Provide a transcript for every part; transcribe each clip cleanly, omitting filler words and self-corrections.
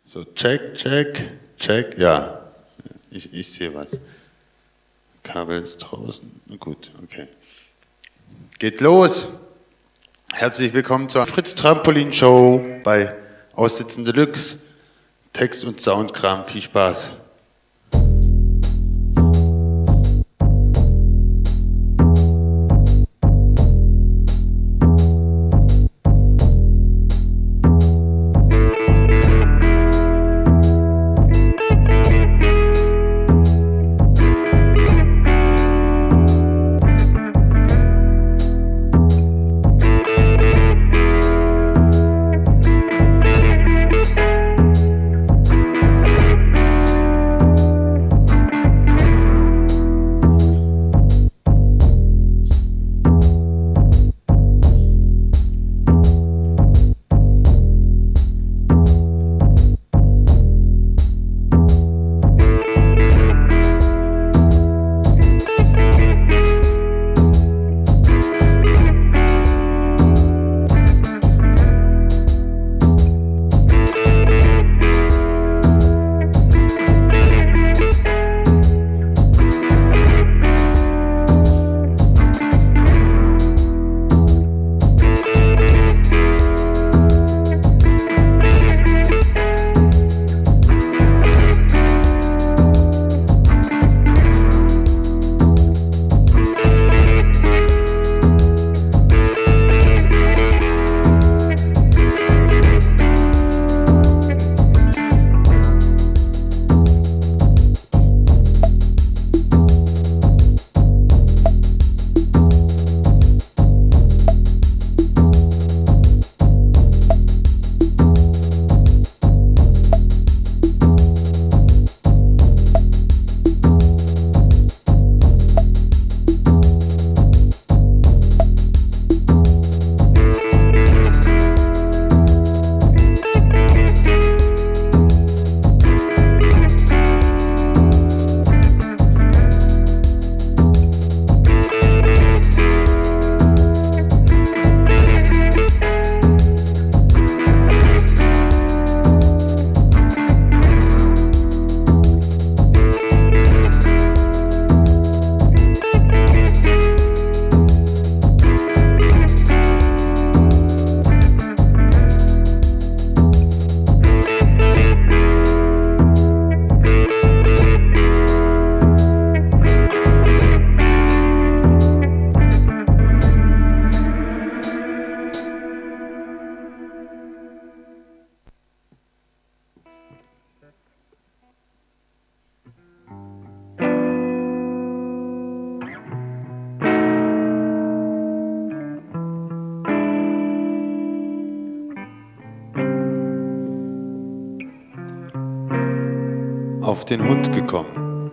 So, check, check, check. Ja, ich sehe was. Kabel ist draußen. Gut, okay. Geht los. Herzlich willkommen zur Fritz Trampolin Show bei Aussitzen Deluxe. Text und Soundkram. Viel Spaß. Auf den Hund gekommen.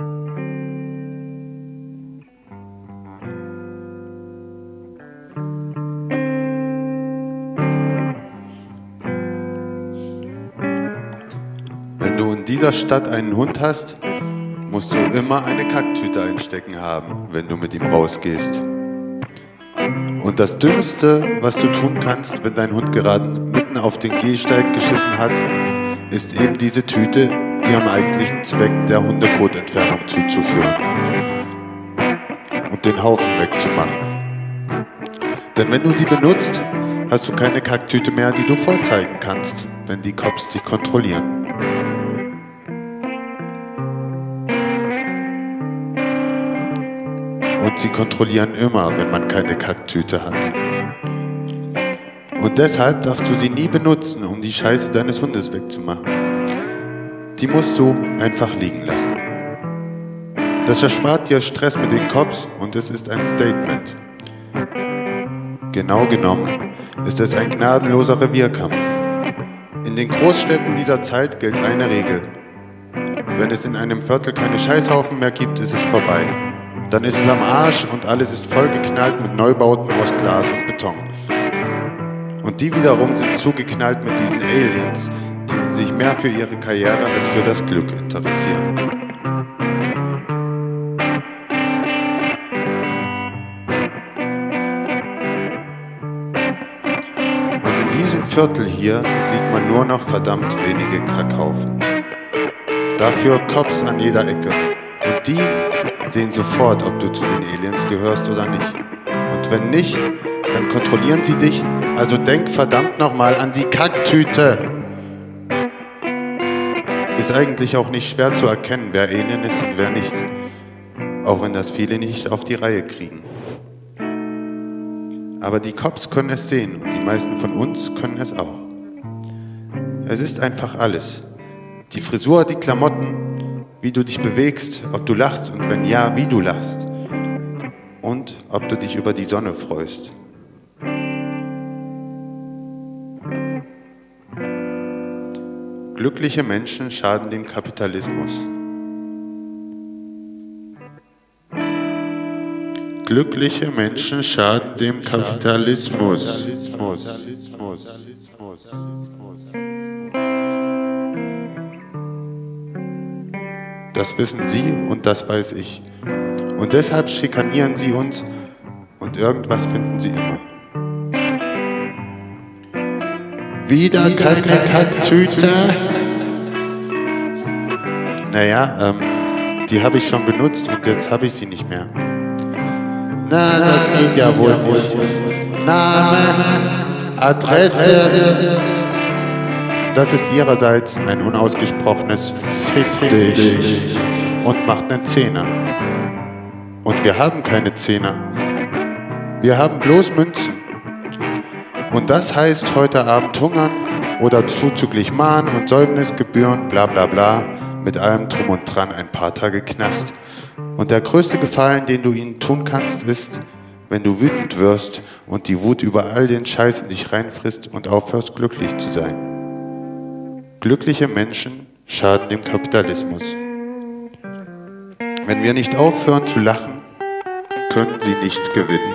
Wenn du in dieser Stadt einen Hund hast, musst du immer eine Kacktüte einstecken haben, wenn du mit ihm rausgehst. Und das Dümmste, was du tun kannst, wenn dein Hund gerade mitten auf den Gehsteig geschissen hat, ist eben diese Tüte ihrem eigentlichen Zweck der Hundekotentfernung zuzuführen und den Haufen wegzumachen. Denn wenn du sie benutzt, hast du keine Kacktüte mehr, die du vorzeigen kannst, wenn die Cops dich kontrollieren. Und sie kontrollieren immer, wenn man keine Kacktüte hat. Und deshalb darfst du sie nie benutzen, um die Scheiße deines Hundes wegzumachen. Die musst du einfach liegen lassen. Das erspart dir Stress mit den Cops und es ist ein Statement. Genau genommen ist es ein gnadenloser Revierkampf. In den Großstädten dieser Zeit gilt eine Regel. Wenn es in einem Viertel keine Scheißhaufen mehr gibt, ist es vorbei. Dann ist es am Arsch und alles ist vollgeknallt mit Neubauten aus Glas und Beton. Und die wiederum sind zugeknallt mit diesen Aliens, die sich mehr für ihre Karriere als für das Glück interessieren. Viertel hier sieht man nur noch verdammt wenige Kackhaufen. Dafür Cops an jeder Ecke. Und die sehen sofort, ob du zu den Aliens gehörst oder nicht. Und wenn nicht, dann kontrollieren sie dich. Also denk verdammt nochmal an die Kacktüte. Ist eigentlich auch nicht schwer zu erkennen, wer Alien ist und wer nicht. Auch wenn das viele nicht auf die Reihe kriegen. Aber die Cops können es sehen und die meisten von uns können es auch. Es ist einfach alles. Die Frisur, die Klamotten, wie du dich bewegst, ob du lachst und wenn ja, wie du lachst. Und ob du dich über die Sonne freust. Glückliche Menschen schaden dem Kapitalismus. Glückliche Menschen schaden dem Kapitalismus. Das wissen Sie und das weiß ich. Und deshalb schikanieren Sie uns und irgendwas finden Sie immer. Wieder keine Kacktüte. Naja, die habe ich schon benutzt und jetzt habe ich sie nicht mehr. Na, das geht ja wohl nicht. Name, Adresse. Das ist ihrerseits ein unausgesprochenes Fick dich und macht einen Zehner. Und wir haben keine Zehner. Wir haben bloß Münzen. Und das heißt heute Abend hungern oder zuzüglich Mahn und Säumnisgebühren, bla bla bla, mit allem Drum und Dran ein paar Tage Knast. Und der größte Gefallen, den du ihnen tun kannst, ist, wenn du wütend wirst und die Wut über all den Scheiß in dich reinfrisst und aufhörst, glücklich zu sein. Glückliche Menschen schaden dem Kapitalismus. Wenn wir nicht aufhören zu lachen, können sie nicht gewinnen.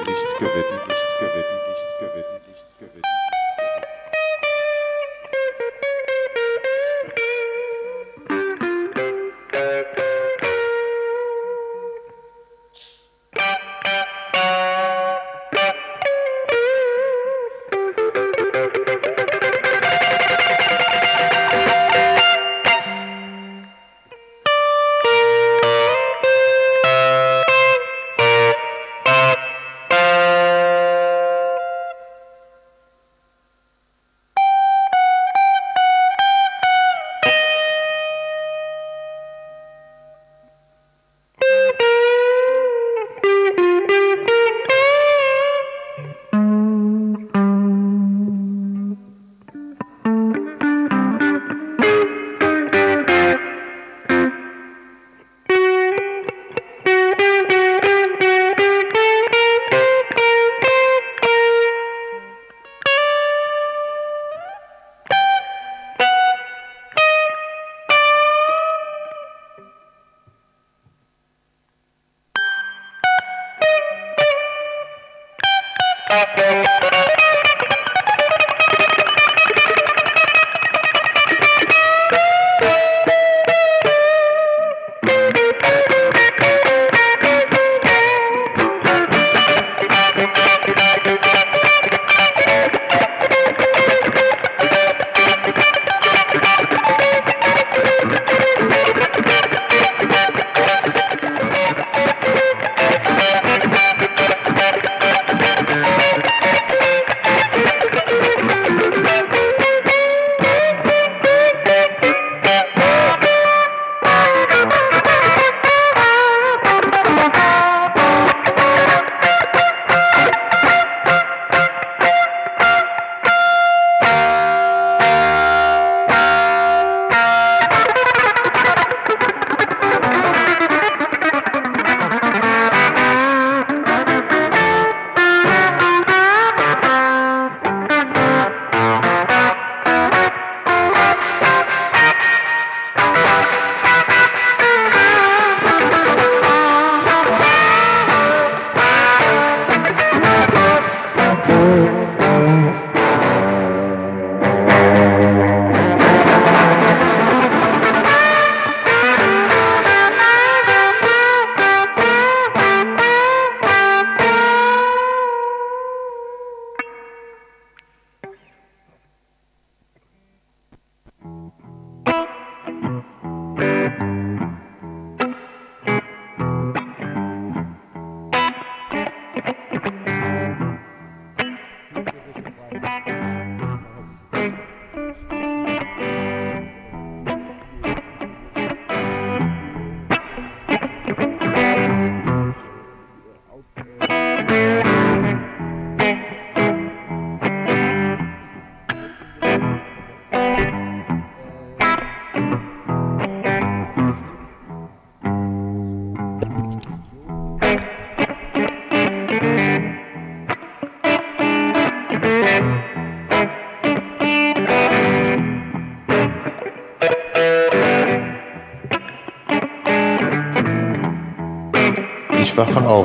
Ich wache auf.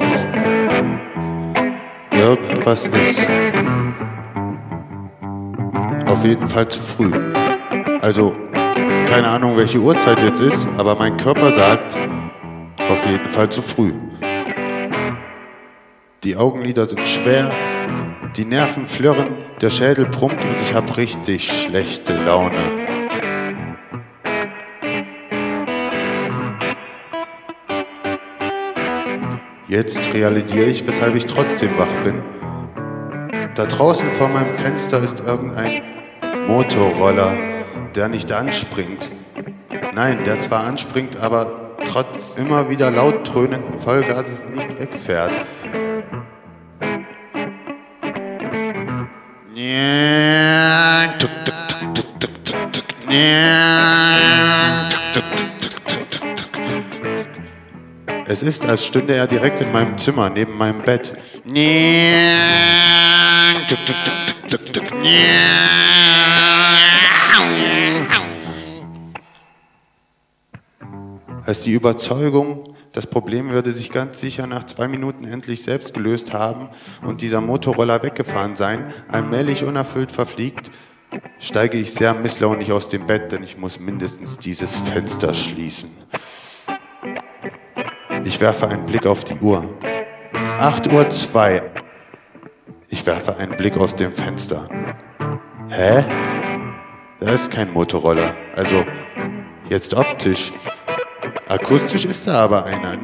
Irgendwas ist. Auf jeden Fall zu früh. Also, keine Ahnung, welche Uhrzeit jetzt ist, aber mein Körper sagt, auf jeden Fall zu früh. Die Augenlider sind schwer, die Nerven flirren, der Schädel brummt und ich habe richtig schlechte Laune. Jetzt realisiere ich, weshalb ich trotzdem wach bin. Da draußen vor meinem Fenster ist irgendein Motorroller, der nicht anspringt. Nein, der zwar anspringt, aber trotz immer wieder laut dröhnenden Vollgases nicht wegfährt. Es ist, als stünde er direkt in meinem Zimmer, neben meinem Bett. Als die Überzeugung, das Problem würde sich ganz sicher nach 2 Minuten endlich selbst gelöst haben und dieser Motorroller weggefahren sein, allmählich unerfüllt verfliegt, steige ich sehr misslaunig aus dem Bett, denn ich muss mindestens dieses Fenster schließen. Ich werfe einen Blick auf die Uhr. 8:02 Uhr. Ich werfe einen Blick aus dem Fenster. Hä? Da ist kein Motorroller. Also, jetzt optisch. Akustisch ist da aber einer.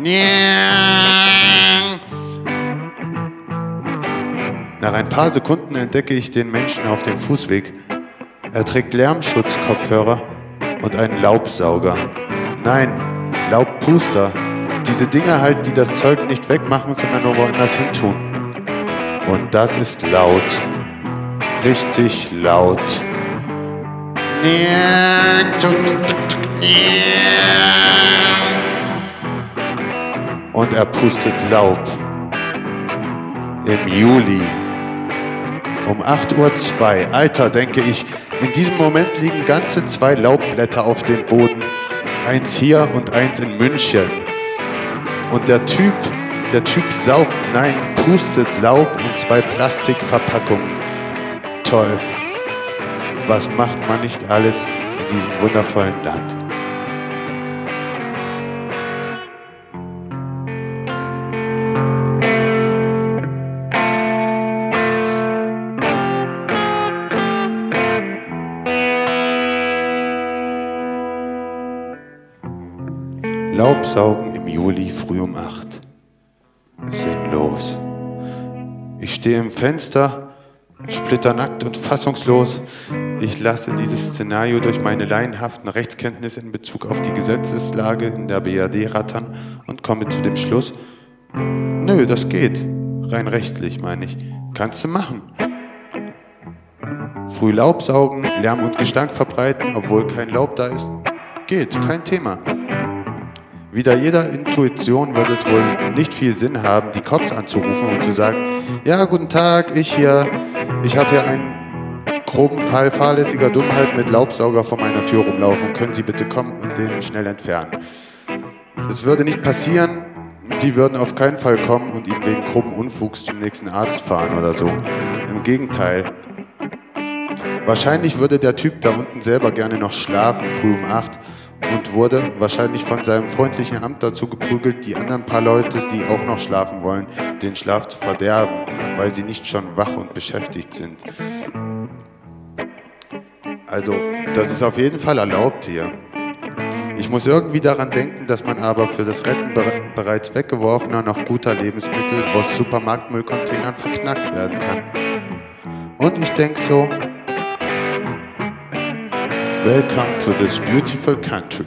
Nach ein paar Sekunden entdecke ich den Menschen auf dem Fußweg. Er trägt Lärmschutzkopfhörer und einen Laubsauger. Nein, Laubpuster. Diese Dinger halt, die das Zeug nicht wegmachen, sondern nur woanders hin tun. Und das ist laut. Richtig laut. Und er pustet Laub. Im Juli. Um 8:02 Uhr. Alter, denke ich, in diesem Moment liegen ganze 2 Laubblätter auf dem Boden. Eins hier und eins in München. Und der Typ saugt, nein, pustet Laub und 2 Plastikverpackungen. Toll. Was macht man nicht alles in diesem wundervollen Land? Laubsaugen im Juli früh um 8. Sinnlos. Ich stehe im Fenster, splitternackt und fassungslos. Ich lasse dieses Szenario durch meine laienhaften Rechtskenntnisse in Bezug auf die Gesetzeslage in der BRD rattern und komme zu dem Schluss, nö, das geht. Rein rechtlich, meine ich. Kannst du machen. Früh Laubsaugen, Lärm und Gestank verbreiten, obwohl kein Laub da ist. Geht, kein Thema. Wider jeder Intuition wird es wohl nicht viel Sinn haben, die Cops anzurufen und zu sagen, ja, guten Tag, ich habe hier einen groben Fall fahrlässiger Dummheit mit Laubsauger vor meiner Tür rumlaufen. Können Sie bitte kommen und den schnell entfernen? Das würde nicht passieren. Die würden auf keinen Fall kommen und ihn wegen groben Unfugs zum nächsten Arzt fahren oder so. Im Gegenteil. Wahrscheinlich würde der Typ da unten selber gerne noch schlafen, früh um 8 und wurde wahrscheinlich von seinem freundlichen Amt dazu geprügelt, die anderen paar Leute, die auch noch schlafen wollen, den Schlaf zu verderben, weil sie nicht schon wach und beschäftigt sind. Also, das ist auf jeden Fall erlaubt hier. Ich muss irgendwie daran denken, dass man aber für das Retten bereits weggeworfener, noch guter Lebensmittel aus Supermarktmüllcontainern verknackt werden kann. Und ich denke so, welcome to this beautiful country.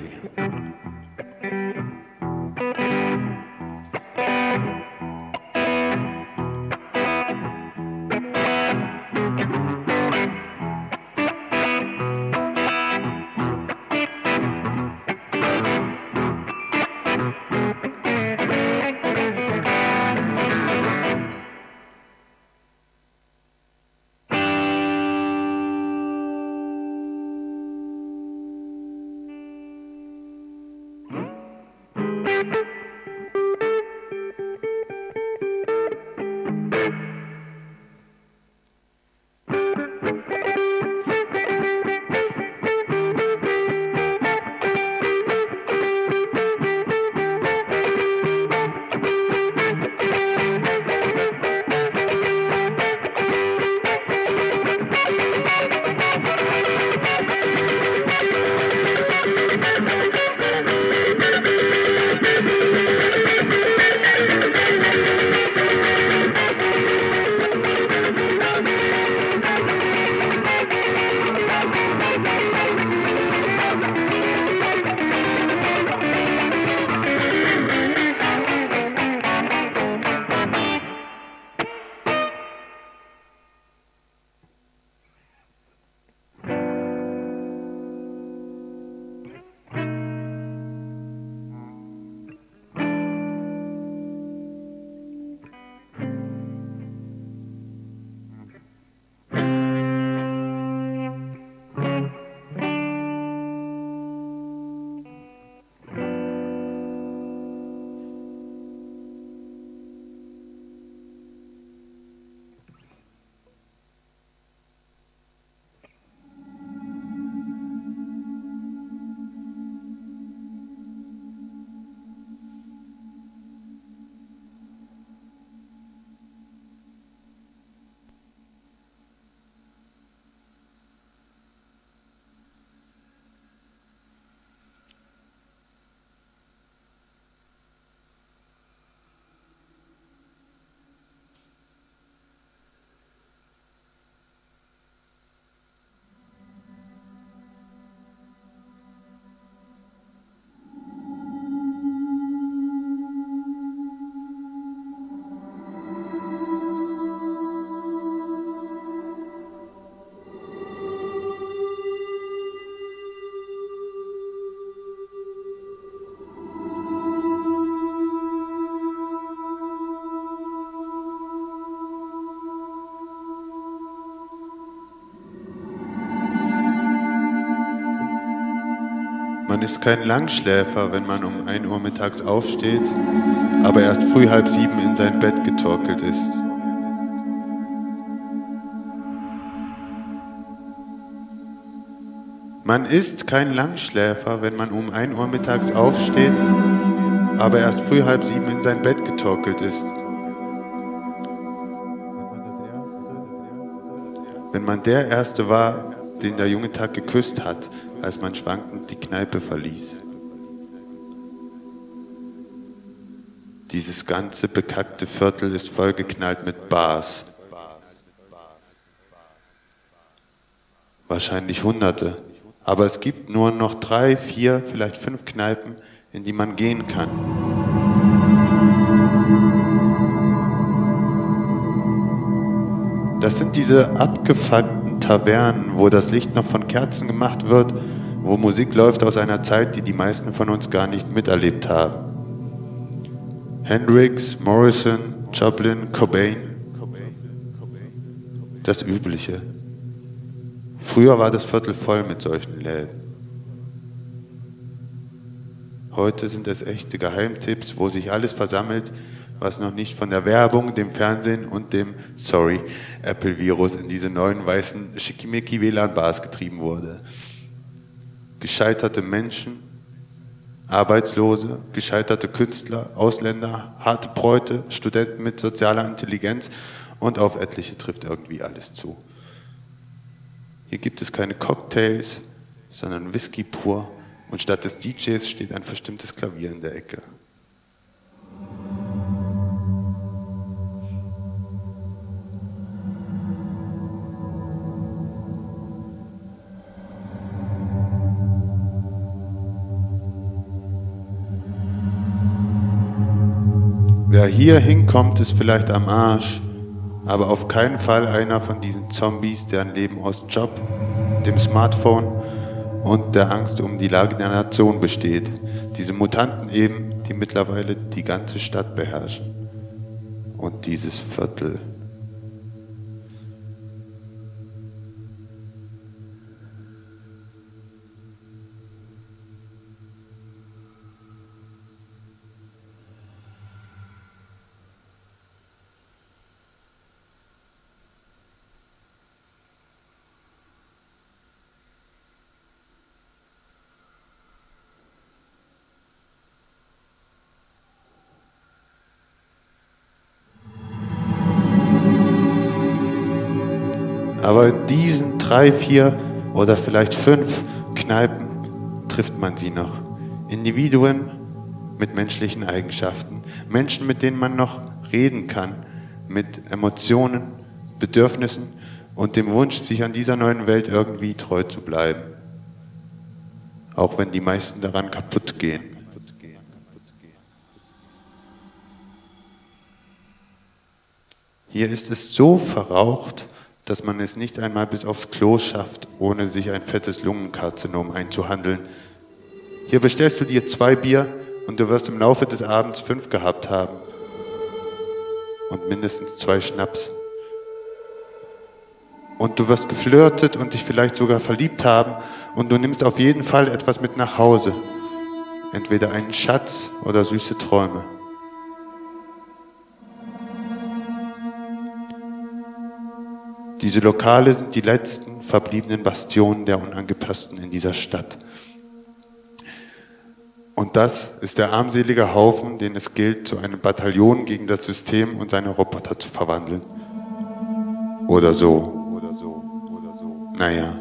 Man ist kein Langschläfer, wenn man um 1 Uhr mittags aufsteht, aber erst früh 6:30 in sein Bett getorkelt ist. Man ist kein Langschläfer, wenn man um 1 Uhr mittags aufsteht, aber erst früh 6:30 in sein Bett getorkelt ist. Wenn man der Erste war, den der junge Tag geküsst hat, als man schwankend die Kneipe verließ. Dieses ganze bekackte Viertel ist vollgeknallt mit Bars. Wahrscheinlich Hunderte. Aber es gibt nur noch 3, 4, vielleicht 5 Kneipen, in die man gehen kann. Das sind diese abgefuckten Tavernen, wo das Licht noch von Kerzen gemacht wird, wo Musik läuft aus einer Zeit, die die meisten von uns gar nicht miterlebt haben. Hendrix, Morrison, Joplin, Cobain. Das Übliche. Früher war das Viertel voll mit solchen Läden. Heute sind es echte Geheimtipps, wo sich alles versammelt, was noch nicht von der Werbung, dem Fernsehen und dem, sorry, Apple-Virus in diese neuen weißen Schickimicki-WLAN-Bars getrieben wurde. Gescheiterte Menschen, Arbeitslose, gescheiterte Künstler, Ausländer, harte Bräute, Studenten mit sozialer Intelligenz und auf etliche trifft irgendwie alles zu. Hier gibt es keine Cocktails, sondern Whisky pur und statt des DJs steht ein verstimmtes Klavier in der Ecke. Wer hier hinkommt, ist vielleicht am Arsch, aber auf keinen Fall einer von diesen Zombies, deren Leben aus Job, dem Smartphone und der Angst um die Lage der Nation besteht. Diese Mutanten eben, die mittlerweile die ganze Stadt beherrschen. Und dieses Viertel. Aber in diesen 3, 4 oder vielleicht 5 Kneipen trifft man sie noch. Individuen mit menschlichen Eigenschaften. Menschen, mit denen man noch reden kann. Mit Emotionen, Bedürfnissen und dem Wunsch, sich an dieser neuen Welt irgendwie treu zu bleiben. Auch wenn die meisten daran kaputt gehen. Hier ist es so verraucht, dass man es nicht einmal bis aufs Klo schafft, ohne sich ein fettes Lungenkarzinom einzuhandeln. Hier bestellst du dir 2 Bier und du wirst im Laufe des Abends 5 gehabt haben. Und mindestens 2 Schnaps. Und du wirst geflirtet und dich vielleicht sogar verliebt haben und du nimmst auf jeden Fall etwas mit nach Hause. Entweder einen Schatz oder süße Träume. Diese Lokale sind die letzten verbliebenen Bastionen der Unangepassten in dieser Stadt. Und das ist der armselige Haufen, den es gilt, zu einem Bataillon gegen das System und seine Roboter zu verwandeln. Oder so. Naja.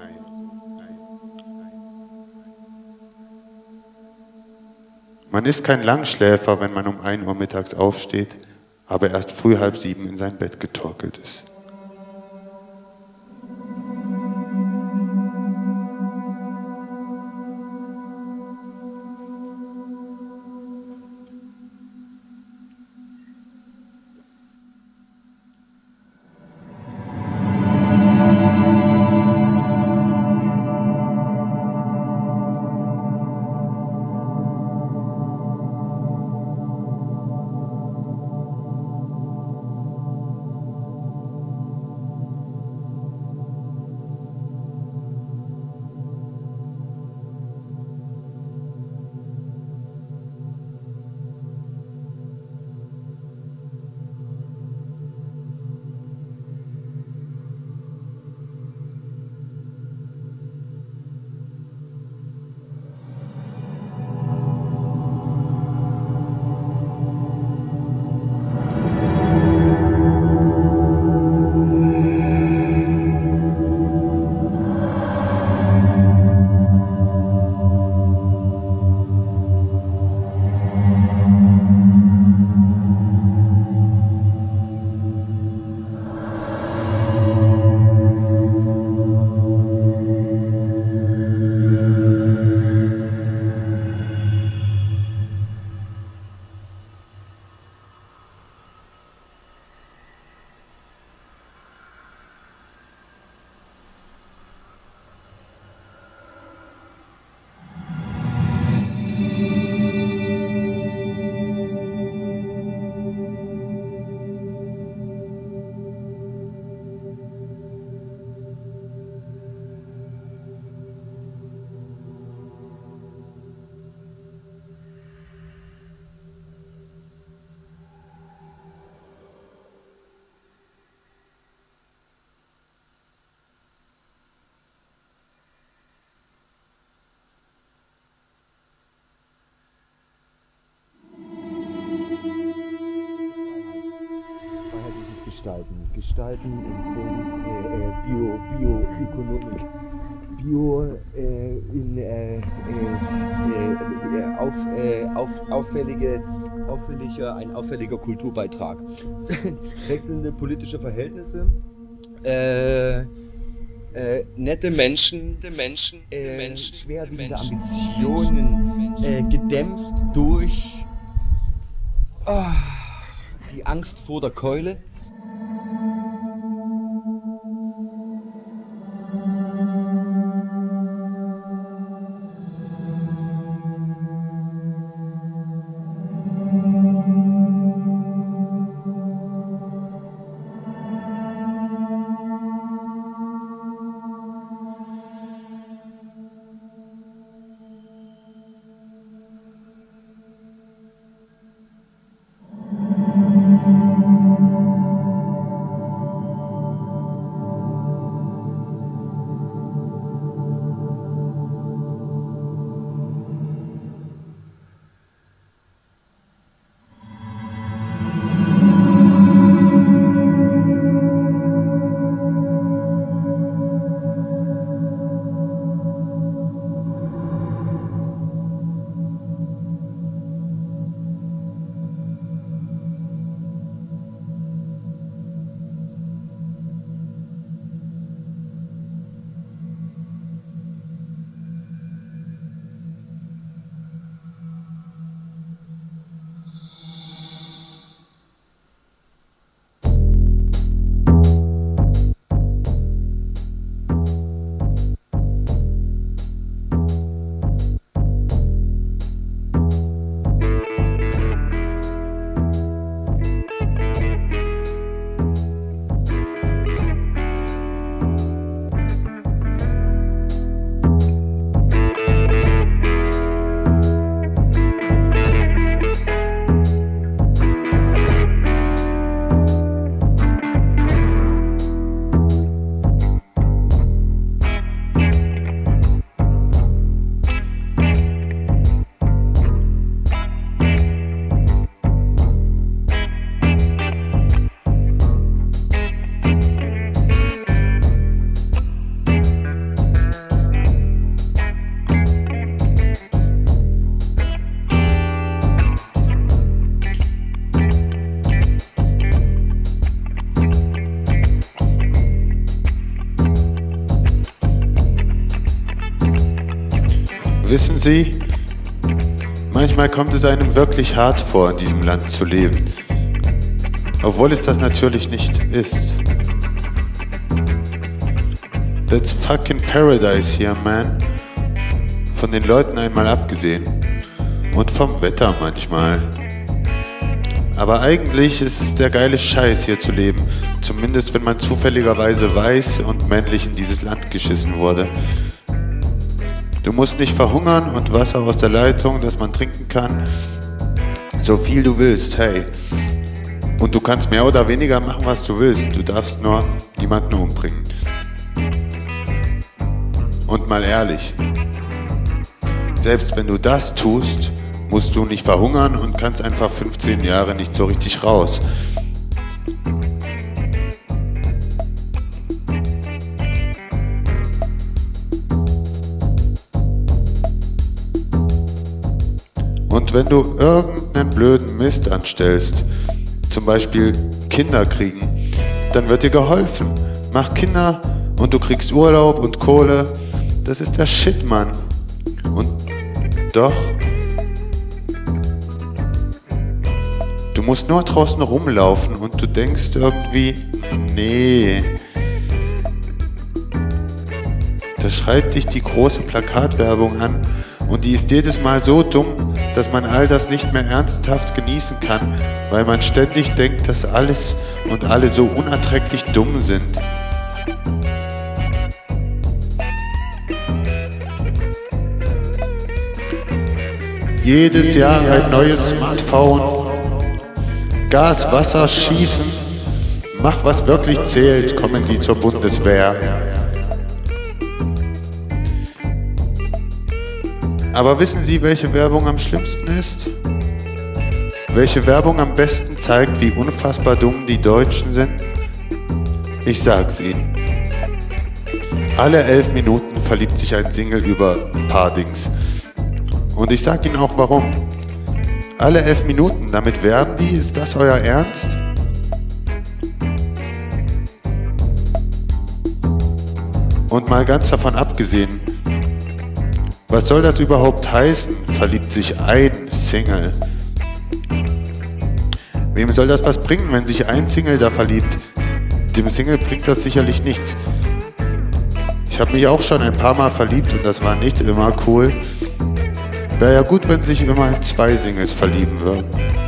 Man ist kein Langschläfer, wenn man um 1 Uhr mittags aufsteht, aber erst früh 6:30 in sein Bett getorkelt ist. gestalten in Form Bioökonomik. Ein auffälliger Kulturbeitrag. Wechselnde politische Verhältnisse, nette Menschen, schwerwiegende Ambitionen, gedämpft durch die Angst vor der Keule. Wissen Sie, manchmal kommt es einem wirklich hart vor, in diesem Land zu leben, obwohl es das natürlich nicht ist. That's fucking paradise here, man. Von den Leuten einmal abgesehen. Und vom Wetter manchmal. Aber eigentlich ist es der geile Scheiß, hier zu leben. Zumindest wenn man zufälligerweise weiß und männlich in dieses Land geschissen wurde. Du musst nicht verhungern und Wasser aus der Leitung, das man trinken kann. So viel du willst, hey. Und du kannst mehr oder weniger machen, was du willst. Du darfst nur niemanden umbringen. Und mal ehrlich, selbst wenn du das tust, musst du nicht verhungern und kannst einfach 15 Jahre nicht so richtig raus. Und wenn du irgendeinen blöden Mist anstellst, zum Beispiel Kinder kriegen, dann wird dir geholfen. Mach Kinder und du kriegst Urlaub und Kohle. Das ist der Shit, Mann. Und doch, du musst nur draußen rumlaufen und du denkst irgendwie, nee. Da schreit dich die große Plakatwerbung an und die ist jedes Mal so dumm, dass man all das nicht mehr ernsthaft genießen kann, weil man ständig denkt, dass alles und alle so unerträglich dumm sind. Jedes Jahr ein neues Smartphone. Gas, Wasser, Schießen. Mach, was wirklich zählt, kommen Sie zur Bundeswehr. Aber wissen Sie, welche Werbung am schlimmsten ist? Welche Werbung am besten zeigt, wie unfassbar dumm die Deutschen sind? Ich sag's Ihnen. Alle 11 Minuten verliebt sich ein Single über Pardings. Und ich sag Ihnen auch warum. Alle 11 Minuten, damit werben die? Ist das euer Ernst? Und mal ganz davon abgesehen, was soll das überhaupt heißen? Verliebt sich ein Single. Wem soll das was bringen, wenn sich ein Single da verliebt? Dem Single bringt das sicherlich nichts. Ich habe mich auch schon ein paar Mal verliebt und das war nicht immer cool. Wäre ja gut, wenn sich immerhin 2 Singles verlieben würden.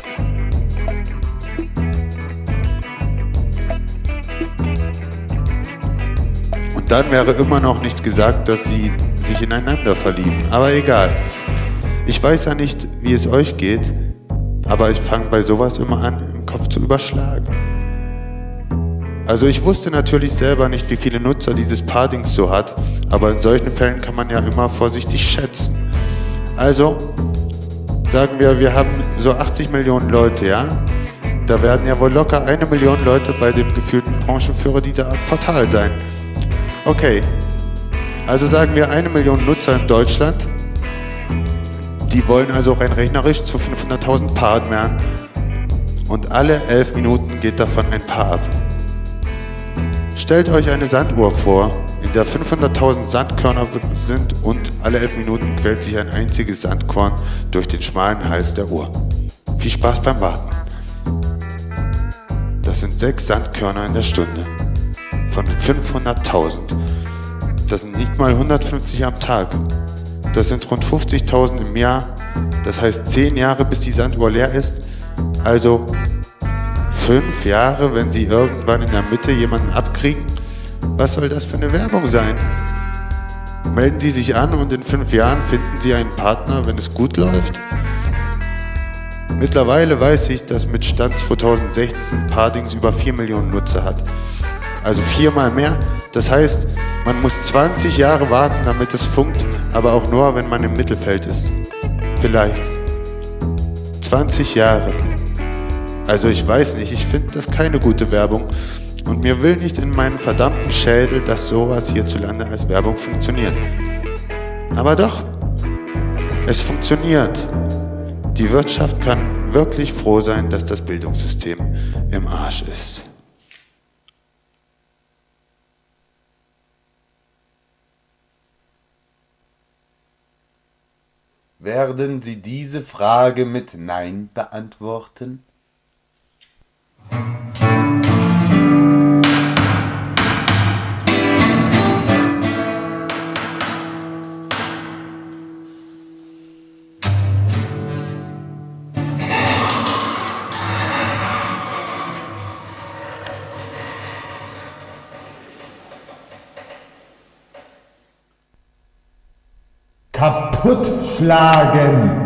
Und dann wäre immer noch nicht gesagt, dass sie sich ineinander verlieben. Aber egal. Ich weiß ja nicht, wie es euch geht, aber ich fange bei sowas immer an, im Kopf zu überschlagen. Also ich wusste natürlich selber nicht, wie viele Nutzer dieses Pardings so hat, aber in solchen Fällen kann man ja immer vorsichtig schätzen. Also, sagen wir haben so 80 Millionen Leute, ja? Da werden ja wohl locker 1 Million Leute bei dem gefühlten Branchenführer dieser Art Portal sein. Okay, also sagen wir 1 Million Nutzer in Deutschland, die wollen also rein rechnerisch zu 500.000 Paaren werden und alle 11 Minuten geht davon ein Paar ab. Stellt euch eine Sanduhr vor, in der 500.000 Sandkörner sind und alle 11 Minuten quält sich ein einziges Sandkorn durch den schmalen Hals der Uhr. Viel Spaß beim Warten. Das sind 6 Sandkörner in der Stunde. Von 500.000. Das sind nicht mal 150 am Tag. Das sind rund 50.000 im Jahr. Das heißt 10 Jahre, bis die Sanduhr leer ist. Also 5 Jahre, wenn sie irgendwann in der Mitte jemanden abkriegen. Was soll das für eine Werbung sein? Melden die sich an und in 5 Jahren finden sie einen Partner, wenn es gut läuft? Mittlerweile weiß ich, dass mit Stand 2016 Pardings über 4 Millionen Nutzer hat. Also 4-mal mehr. Das heißt, man muss 20 Jahre warten, damit es funkt, aber auch nur, wenn man im Mittelfeld ist. Vielleicht. 20 Jahre. Also ich weiß nicht, ich finde das keine gute Werbung und mir will nicht in meinen verdammten Schädel, dass sowas hierzulande als Werbung funktioniert. Aber doch, es funktioniert. Die Wirtschaft kann wirklich froh sein, dass das Bildungssystem im Arsch ist. Werden Sie diese Frage mit Nein beantworten? Kaputtschlagen!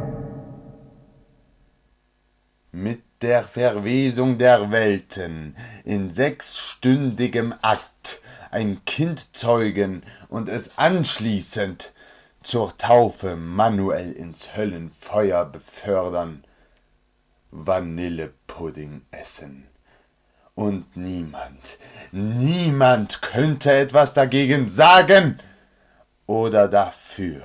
Mit der Verwesung der Welten in 6-stündigem Akt ein Kind zeugen und es anschließend zur Taufe manuell ins Höllenfeuer befördern, Vanillepudding essen. Und niemand könnte etwas dagegen sagen oder dafür.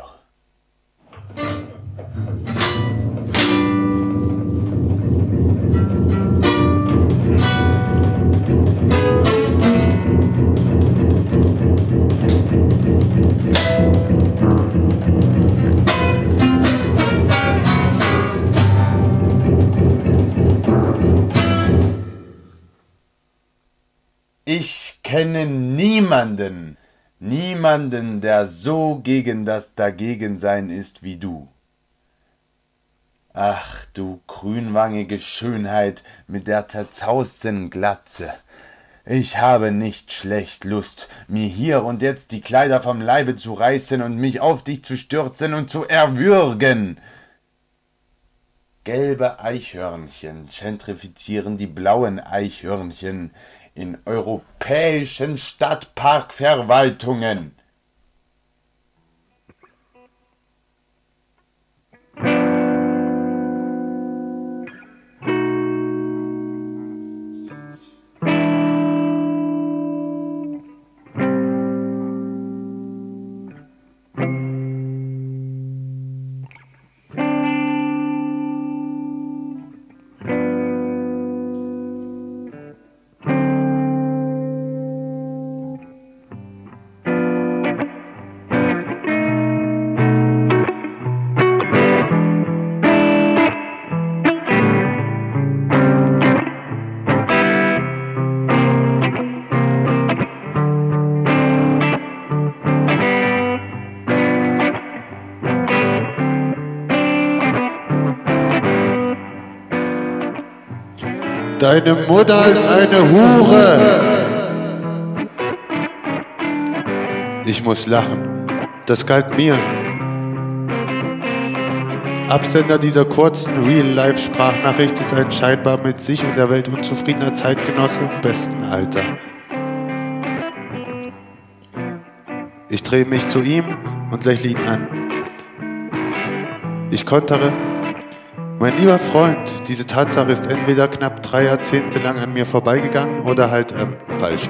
Ich kenne niemanden, der so gegen das Dagegensein ist wie du. Ach, du grünwangige Schönheit mit der zerzausten Glatze. Ich habe nicht schlecht Lust, mir hier und jetzt die Kleider vom Leibe zu reißen und mich auf dich zu stürzen und zu erwürgen. Gelbe Eichhörnchen gentrifizieren die blauen Eichhörnchen in europäischen Stadtparkverwaltungen. Deine Mutter ist eine Hure! Ich muss lachen. Das galt mir. Absender dieser kurzen Real-Life-Sprachnachricht ist ein scheinbar mit sich und der Welt unzufriedener Zeitgenosse im besten Alter. Ich drehe mich zu ihm und lächle ihn an. Ich kontere: Mein lieber Freund, diese Tatsache ist entweder knapp 3 Jahrzehnte lang an mir vorbeigegangen oder halt falsch.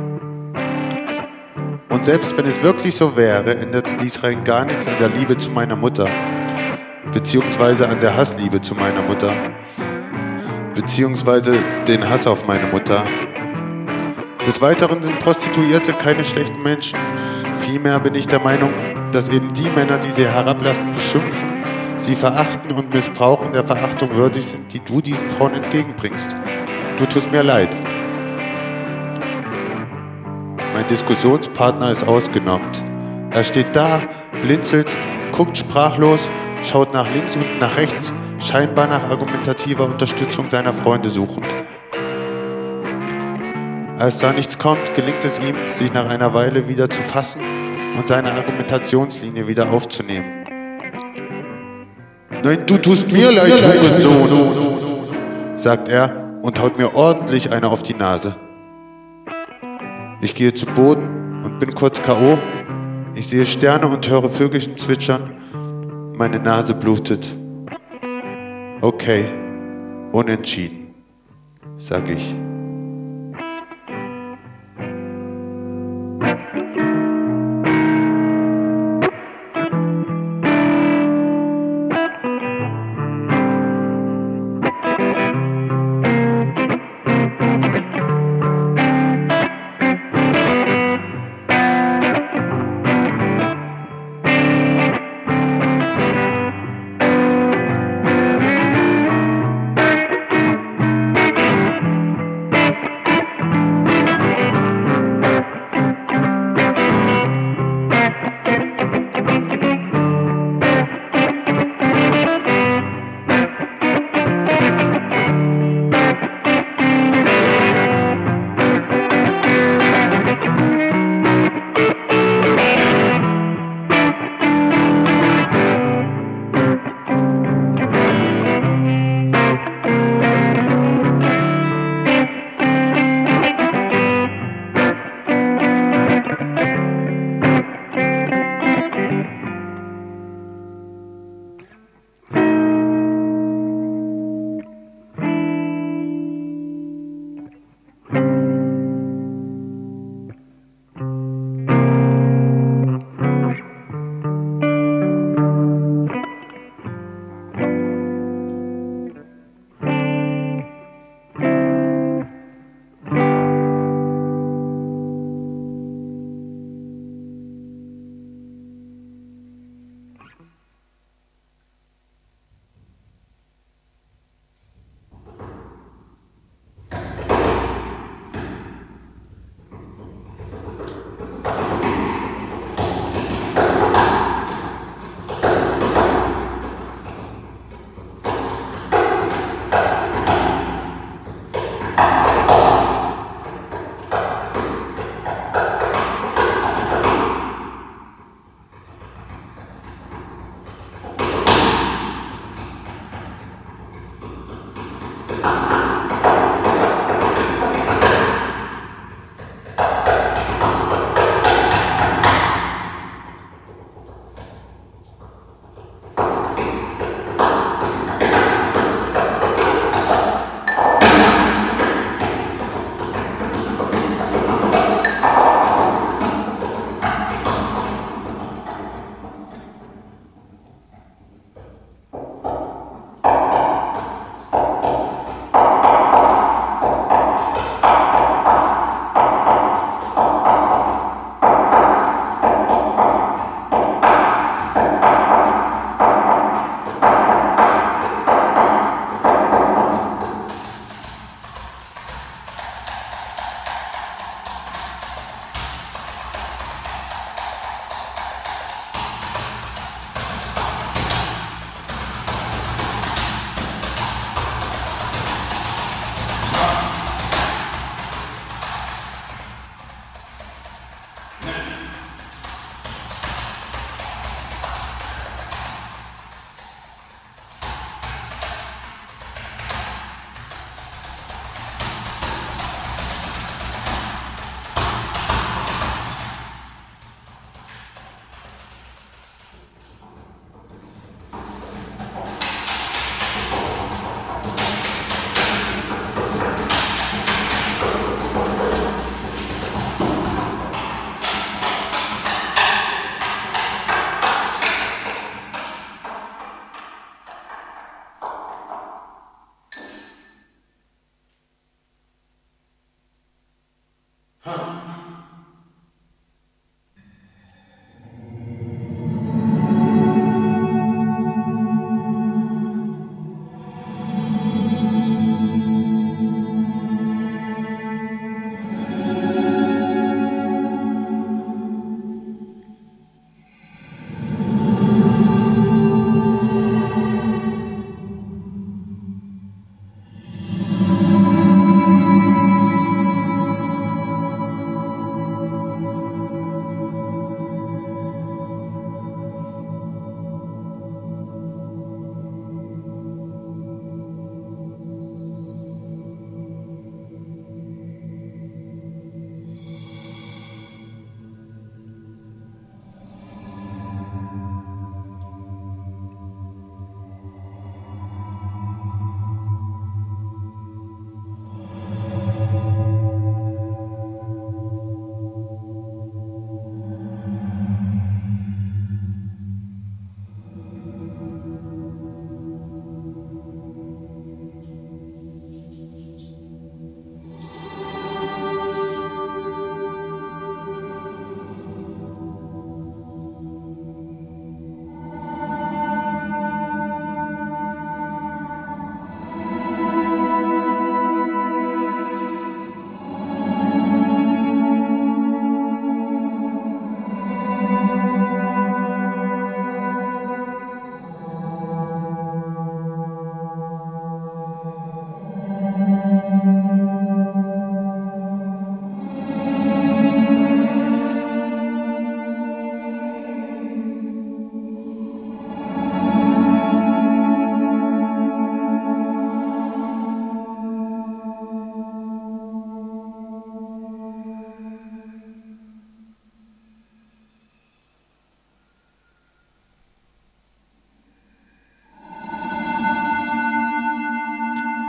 Und selbst wenn es wirklich so wäre, änderte dies rein gar nichts an der Liebe zu meiner Mutter. Beziehungsweise an der Hassliebe zu meiner Mutter. Beziehungsweise den Hass auf meine Mutter. Des Weiteren sind Prostituierte keine schlechten Menschen. Vielmehr bin ich der Meinung, dass eben die Männer, die sie herablassend beschimpfen, sie verachten und missbrauchen, der Verachtung würdig sind, die du diesen Frauen entgegenbringst. Du tust mir leid. Mein Diskussionspartner ist ausgenockt. Er steht da, blinzelt, guckt sprachlos, schaut nach links und nach rechts, scheinbar nach argumentativer Unterstützung seiner Freunde suchend. Als da nichts kommt, gelingt es ihm, sich nach einer Weile wieder zu fassen und seine Argumentationslinie wieder aufzunehmen. Nein, du tust mir leid, Hurensohn, sagt er und haut mir ordentlich eine auf die Nase. Ich gehe zu Boden und bin kurz K.O. Ich sehe Sterne und höre Vögelchen zwitschern. Meine Nase blutet. Okay, unentschieden, sag ich.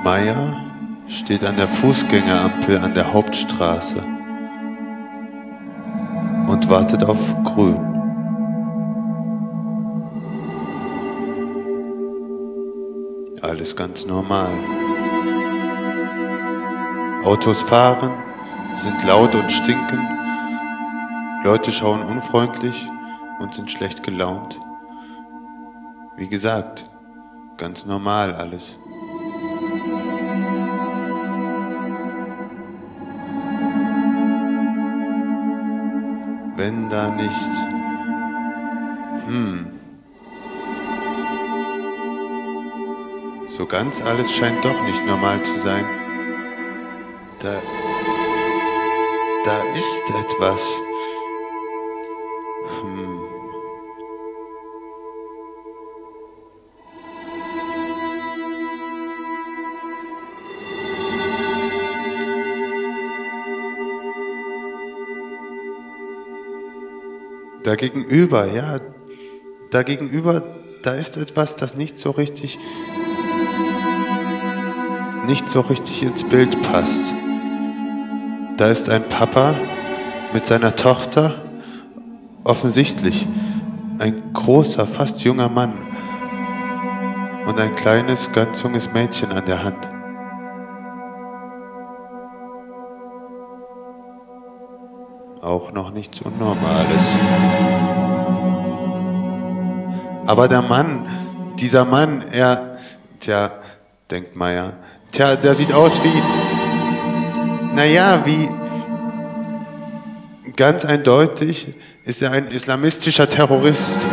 Maya steht an der Fußgängerampel an der Hauptstraße und wartet auf Grün. Alles ganz normal. Autos fahren, sind laut und stinken. Leute schauen unfreundlich und sind schlecht gelaunt. Wie gesagt, ganz normal alles. Wenn da nicht... So ganz alles scheint doch nicht normal zu sein. Da ist etwas. Da gegenüber, da ist etwas, das nicht so richtig ins Bild passt. Da ist ein Papa mit seiner Tochter, offensichtlich ein großer, fast junger Mann und ein kleines, ganz junges Mädchen an der Hand. Auch noch nichts Unnormales. Aber dieser Mann, denkt Maya, der sieht aus wie ganz eindeutig ist er ein islamistischer Terrorist.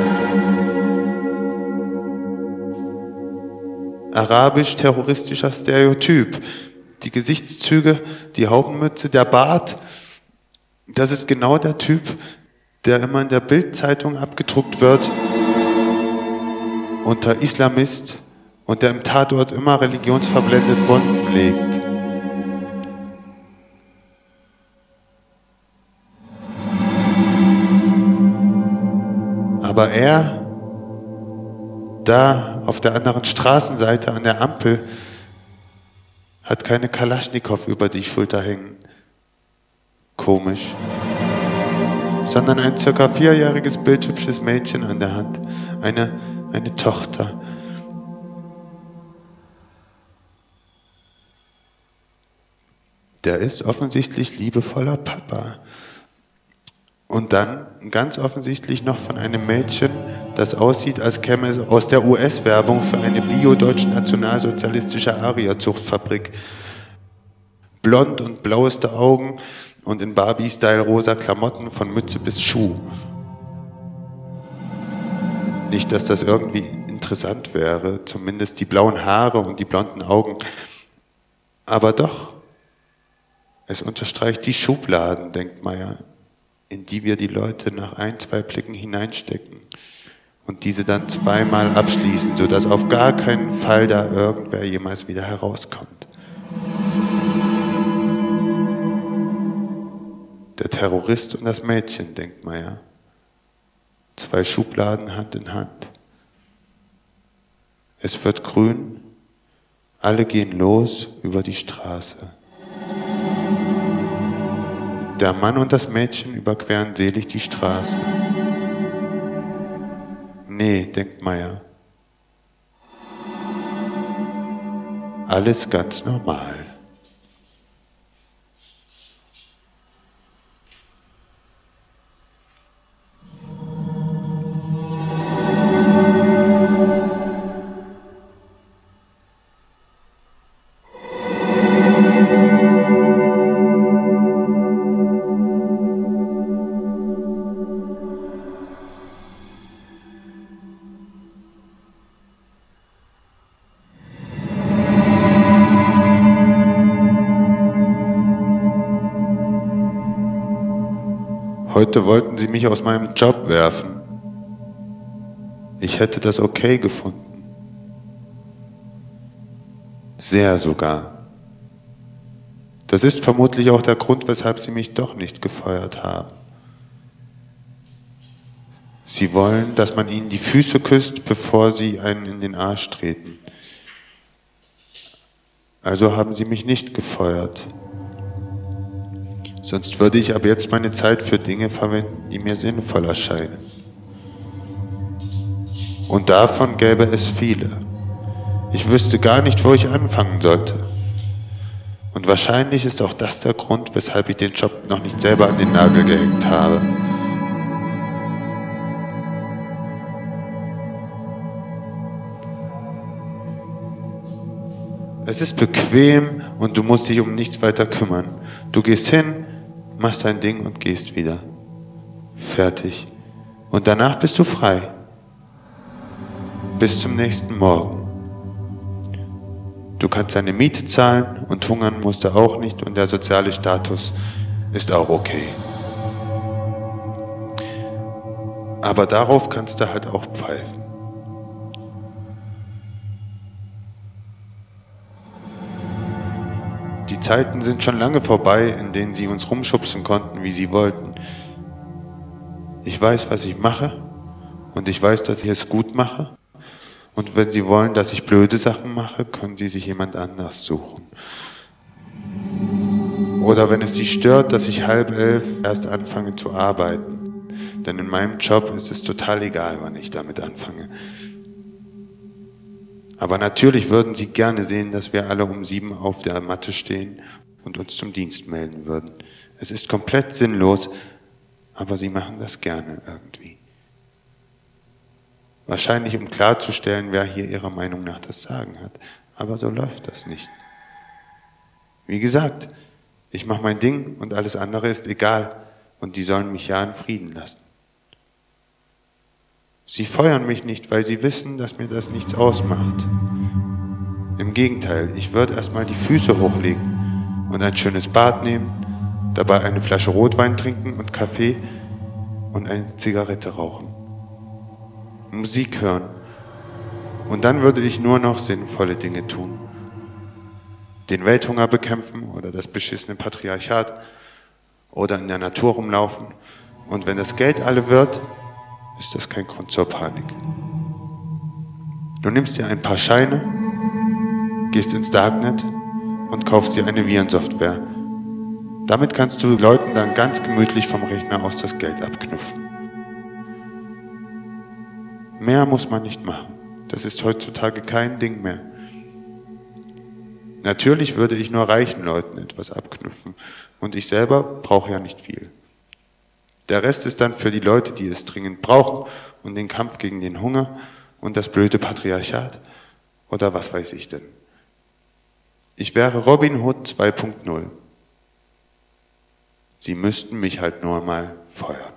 Arabisch-terroristischer Stereotyp. Die Gesichtszüge, die Haubennütze, der Bart, das ist genau der Typ, der immer in der Bild-Zeitung abgedruckt wird unter Islamist und der im Tatort immer religionsverblendet Bomben legt. Aber er, da auf der anderen Straßenseite an der Ampel, hat keine Kalaschnikow über die Schulter hängen. Komisch. Sondern ein ca. 4-jähriges bildhübsches Mädchen an der Hand. Eine Tochter. Der ist offensichtlich liebevoller Papa. Und dann ganz offensichtlich noch von einem Mädchen, das aussieht, als käme es aus der US-Werbung für eine bio-deutsch-nationalsozialistische Aria-Zuchtfabrik. Blond und blaueste Augen und in Barbie-Style rosa Klamotten von Mütze bis Schuh. Nicht, dass das irgendwie interessant wäre, zumindest die blauen Haare und die blonden Augen. Aber doch, es unterstreicht die Schubladen, denkt Maya, in die wir die Leute nach 1-2 Blicken hineinstecken und diese dann 2-mal abschließen, sodass auf gar keinen Fall da irgendwer jemals wieder herauskommt. Der Terrorist und das Mädchen, denkt Maya. 2 Schubladen Hand in Hand. Es wird grün, alle gehen los über die Straße. Der Mann und das Mädchen überqueren selig die Straße. Nee, denkt Maya. Alles ganz normal. Heute wollten sie mich aus meinem Job werfen. Ich hätte das okay gefunden. Sehr sogar. Das ist vermutlich auch der Grund, weshalb sie mich doch nicht gefeuert haben. Sie wollen, dass man ihnen die Füße küsst, bevor sie einen in den Arsch treten. Also haben sie mich nicht gefeuert. Sonst würde ich ab jetzt meine Zeit für Dinge verwenden, die mir sinnvoll erscheinen. Und davon gäbe es viele. Ich wüsste gar nicht, wo ich anfangen sollte. Und wahrscheinlich ist auch das der Grund, weshalb ich den Job noch nicht selber an den Nagel gehängt habe. Es ist bequem und du musst dich um nichts weiter kümmern. Du gehst hin, machst dein Ding und gehst wieder. Fertig. Und danach bist du frei. Bis zum nächsten Morgen. Du kannst deine Miete zahlen und hungern musst du auch nicht und der soziale Status ist auch okay. Aber darauf kannst du halt auch pfeifen. Die Zeiten sind schon lange vorbei, in denen sie uns rumschubsen konnten, wie sie wollten. Ich weiß, was ich mache und ich weiß, dass ich es gut mache. Und wenn sie wollen, dass ich blöde Sachen mache, können sie sich jemand anders suchen. Oder wenn es sie stört, dass ich 10:30 erst anfange zu arbeiten. Denn in meinem Job ist es total egal, wann ich damit anfange. Aber natürlich würden sie gerne sehen, dass wir alle um 7 auf der Matte stehen und uns zum Dienst melden würden. Es ist komplett sinnlos, aber sie machen das gerne irgendwie. Wahrscheinlich, um klarzustellen, wer hier ihrer Meinung nach das Sagen hat. Aber so läuft das nicht. Wie gesagt, ich mache mein Ding und alles andere ist egal und die sollen mich ja in Frieden lassen. Sie feuern mich nicht, weil sie wissen, dass mir das nichts ausmacht. Im Gegenteil, ich würde erstmal die Füße hochlegen und ein schönes Bad nehmen, dabei eine Flasche Rotwein trinken und Kaffee und eine Zigarette rauchen. Musik hören. Und dann würde ich nur noch sinnvolle Dinge tun. Den Welthunger bekämpfen oder das beschissene Patriarchat oder in der Natur rumlaufen. Und wenn das Geld alle wird, ist das kein Grund zur Panik. Du nimmst dir ein paar Scheine, gehst ins Darknet und kaufst dir eine Virensoftware. Damit kannst du Leuten dann ganz gemütlich vom Rechner aus das Geld abknüpfen. Mehr muss man nicht machen. Das ist heutzutage kein Ding mehr. Natürlich würde ich nur reichen Leuten etwas abknüpfen und ich selber brauche ja nicht viel. Der Rest ist dann für die Leute, die es dringend brauchen und den Kampf gegen den Hunger und das blöde Patriarchat oder was weiß ich denn. Ich wäre Robin Hood 2.0. Sie müssten mich halt nur mal feuern.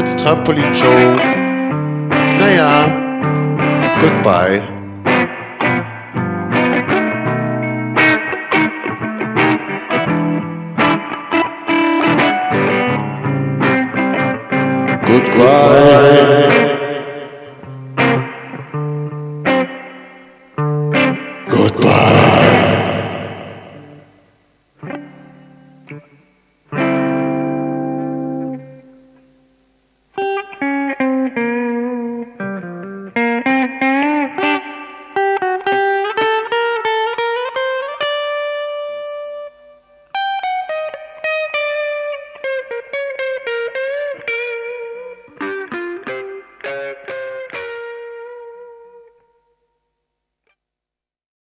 Fritz Trampolin Show. Naja, goodbye. Goodbye.